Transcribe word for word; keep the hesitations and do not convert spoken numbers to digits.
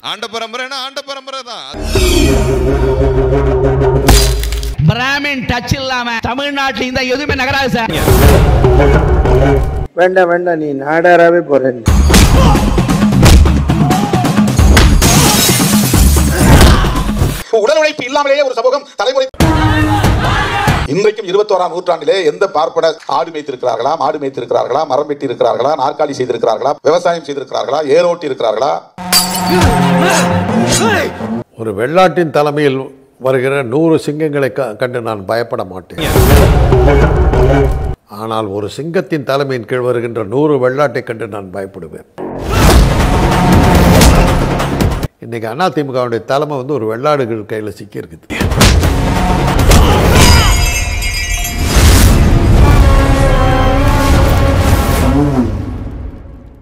ஆண்ட பரம்பரைனா ஆண்ட பரம்பரை தான். பிராமின் டச் இல்லாம தமிழ்நாட்டில் இந்த எதுவுமே நகராது சார். வேண்டாம் வேண்டாம், நீ நாடாராவே போறேன். உடல் உழைப்பு இல்லாமலேயே ஒரு சமூகம் தலைமுறை. இன்றைக்கும் இருபத்தோராம் நூற்றாண்டிலே எந்த பார்ப்பன ஆடு மேய்த்திருக்கிறார்களா, மாடு மேய்த்திருக்கிறார்களா, மரம் வெட்டி இருக்கிறார்களா, நாற்காலி செய்திருக்கிறார்களா, விவசாயம் செய்திருக்கிறார்களா, ஏரோட்டி இருக்கிறார்களா? ஒரு வெள்ளாட்டின் தலைமையில் வருகிற நூறு சிங்கங்களை கண்டு நான் பயப்பட மாட்டேன். ஆனால் ஒரு சிங்கத்தின் தலைமையின் கீழ் வருகின்ற நூறு வெள்ளாட்டை கண்டு நான் பயப்படுவேன். இன்னைக்கு அதிமுகவுடைய தலைமை வந்து ஒரு வெள்ளாடுகள் கையில் சிக்கி இருக்குது.